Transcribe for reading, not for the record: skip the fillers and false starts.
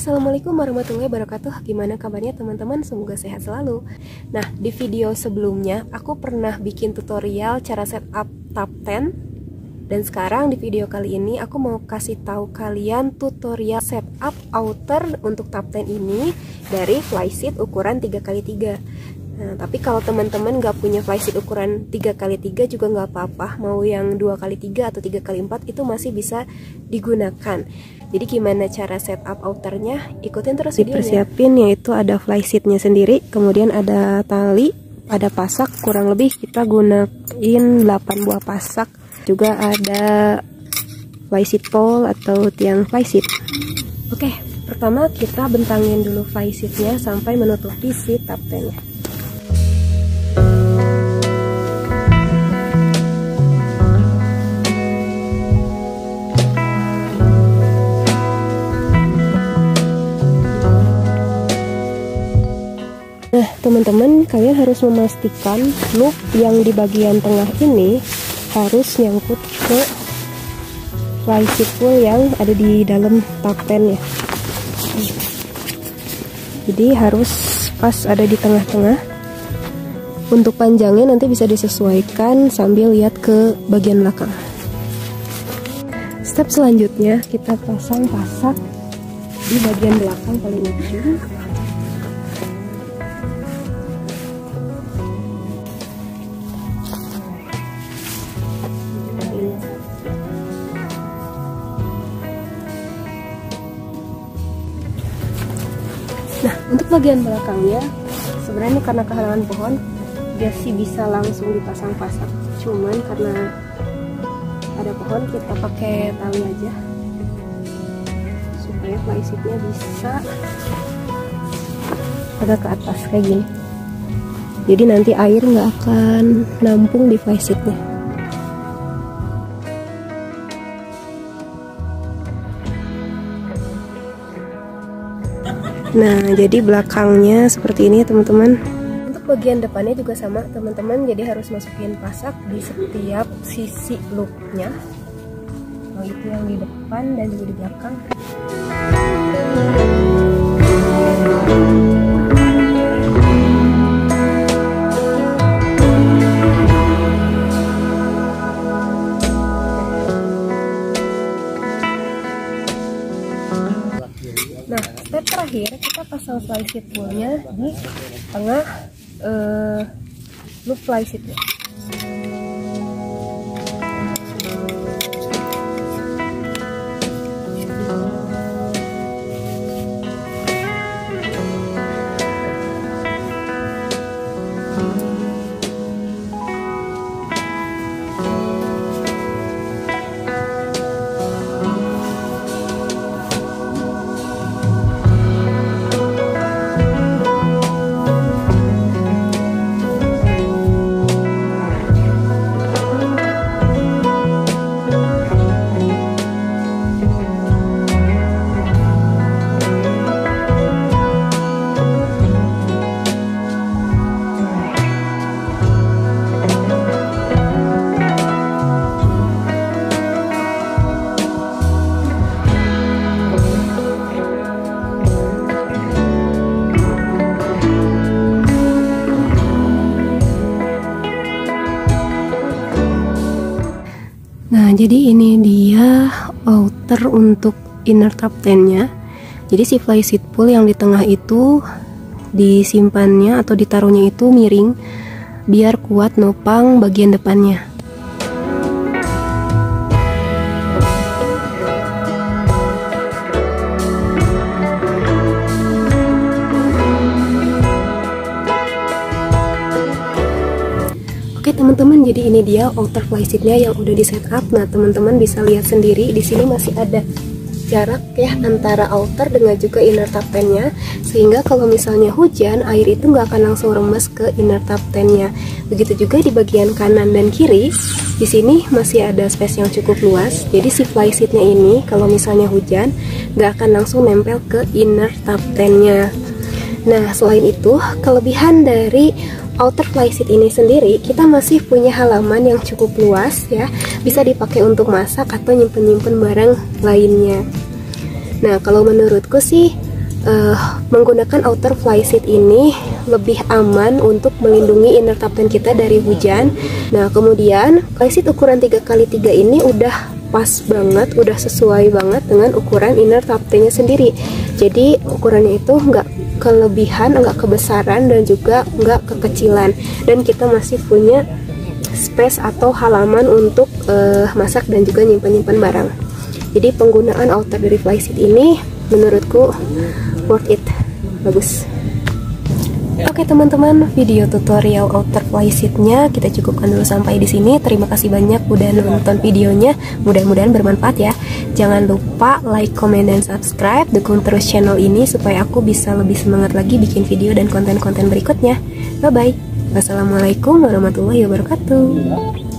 Assalamualaikum warahmatullahi wabarakatuh. Gimana kabarnya teman-teman? Semoga sehat selalu. Nah, di video sebelumnya aku pernah bikin tutorial cara setup tab 10. Dan sekarang di video kali ini aku mau kasih tahu kalian tutorial setup outer untuk tab 10 ini dari flysheet ukuran 3x3. Nah, tapi kalau teman-teman gak punya flysheet ukuran 3x3 juga nggak apa-apa. Mau yang 2x3 atau 3x4 itu masih bisa digunakan. Jadi gimana cara setup outernya? Ikutin terus videonya. Dipersiapin yaitu ada flysheetnya sendiri, kemudian ada tali, ada pasak, kurang lebih kita gunain 8 buah pasak. Juga ada flysheet pole atau tiang flysheet. Oke, pertama kita bentangin dulu flysheetnya sampai menutupi si tab 10-nya. Nah, teman-teman, kalian harus memastikan loop yang di bagian tengah ini harus nyangkut ke flysheet pool yang ada di dalam tab 10 ya. Jadi harus pas ada di tengah-tengah. Untuk panjangnya nanti bisa disesuaikan sambil lihat ke bagian belakang. Step selanjutnya kita pasang pasak di bagian belakang paling ujung. Nah, untuk bagian belakangnya sebenarnya karena kehalangan pohon dia sih bisa langsung dipasang pasak, cuman karena ada pohon kita pakai tali aja supaya flysheetnya bisa agak ke atas kayak gini, jadi nanti air nggak akan nampung di flysheetnya. Nah, jadi belakangnya seperti ini ya teman-teman. Untuk bagian depannya juga sama teman-teman, jadi harus masukin pasak di setiap sisi loopnya, mau itu yang di depan dan juga di belakang. Nah, step terakhir kita pasang flysheet poolnya di tengah loop flysheetnya. Nah, jadi ini dia outer untuk inner tab 10-nya. Jadi si flysheet pool yang di tengah itu disimpannya atau ditaruhnya itu miring biar kuat nopang bagian depannya. Oke teman-teman, jadi ini dia outer flysheetnya yang udah di setup. Nah, teman-teman bisa lihat sendiri di sini masih ada jarak ya antara outer dengan juga inner tab 10-nya, sehingga kalau misalnya hujan air itu nggak akan langsung remes ke inner tab 10-nya. Begitu juga di bagian kanan dan kiri, di sini masih ada space yang cukup luas. Jadi si flysheetnya ini kalau misalnya hujan nggak akan langsung nempel ke inner tab 10-nya. Nah, selain itu kelebihan dari outer flysheet ini sendiri, kita masih punya halaman yang cukup luas ya, bisa dipakai untuk masak atau nyimpen-nyimpen barang lainnya. Nah, kalau menurutku sih menggunakan outer flysheet ini lebih aman untuk melindungi inner tapten kita dari hujan. Nah, kemudian flysheet ukuran 3x3 ini udah pas banget, udah sesuai banget dengan ukuran inner taptennya sendiri. Jadi ukurannya itu nggak kelebihan, nggak kebesaran, dan juga nggak kekecilan, dan kita masih punya space atau halaman untuk masak dan juga nyimpan-nyimpan barang. Jadi penggunaan outer dari flysheet ini menurutku worth it, bagus. Oke teman-teman, video tutorial outer flysheetnya kita cukupkan dulu sampai di sini. Terima kasih banyak udah nonton videonya, mudah-mudahan bermanfaat ya. Jangan lupa like, comment, dan subscribe. Dukung terus channel ini supaya aku bisa lebih semangat lagi bikin video dan konten-konten berikutnya. Bye bye. Wassalamualaikum warahmatullahi wabarakatuh.